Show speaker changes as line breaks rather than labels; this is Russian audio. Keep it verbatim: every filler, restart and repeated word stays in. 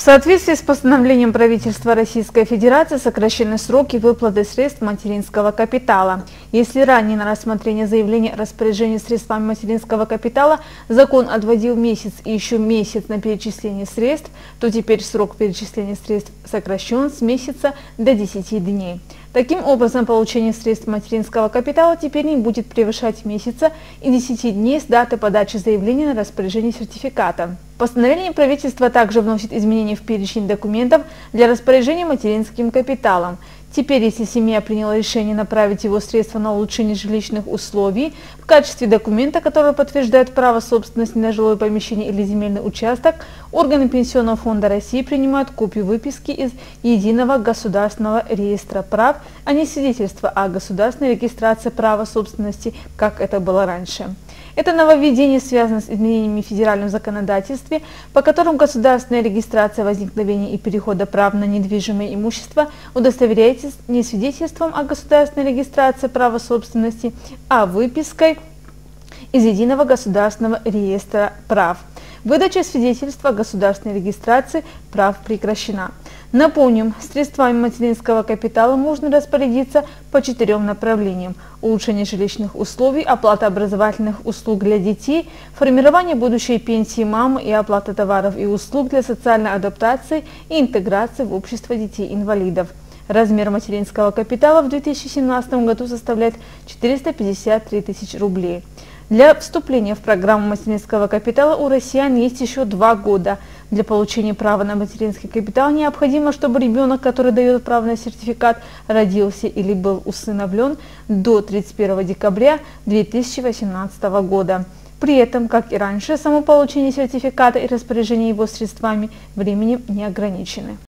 соответствии с постановлением правительства Российской Федерации сокращены сроки выплаты средств материнского капитала. Если ранее на рассмотрение заявления о распоряжении средствами материнского капитала закон отводил месяц и еще месяц на перечисление средств, то теперь срок перечисления средств сокращен с месяца до десяти дней. Таким образом, получение средств материнского капитала теперь не будет превышать месяца и десяти дней с даты подачи заявления на распоряжение сертификата. Постановление правительства также вносит изменения в перечень документов для распоряжения материнским капиталом. Теперь, если семья приняла решение направить его средства на улучшение жилищных условий в качестве документа, который подтверждает право собственности на жилое помещение или земельный участок, органы Пенсионного фонда России принимают копию выписки из Единого государственного реестра прав, а не свидетельство о государственной регистрации права собственности, как это было раньше. Это нововведение связано с изменениями в федеральном законодательстве, по которым государственная регистрация возникновения и перехода прав на недвижимое имущество удостоверяется не свидетельством о государственной регистрации права собственности, а выпиской из Единого государственного реестра прав. Выдача свидетельства о государственной регистрации прав прекращена. Напомним, средствами материнского капитала можно распорядиться по четырем направлениям: улучшение жилищных условий, оплата образовательных услуг для детей, формирование будущей пенсии мамы и оплата товаров и услуг для социальной адаптации и интеграции в общество детей-инвалидов. Размер материнского капитала в две тысячи семнадцатом году составляет четыреста пятьдесят три тысячи рублей. Для вступления в программу материнского капитала у россиян есть еще два года. Для получения права на материнский капитал необходимо, чтобы ребенок, который дает право на сертификат, родился или был усыновлен до тридцать первого декабря две тысячи восемнадцатого года. При этом, как и раньше, само получение сертификата и распоряжение его средствами временем не ограничены.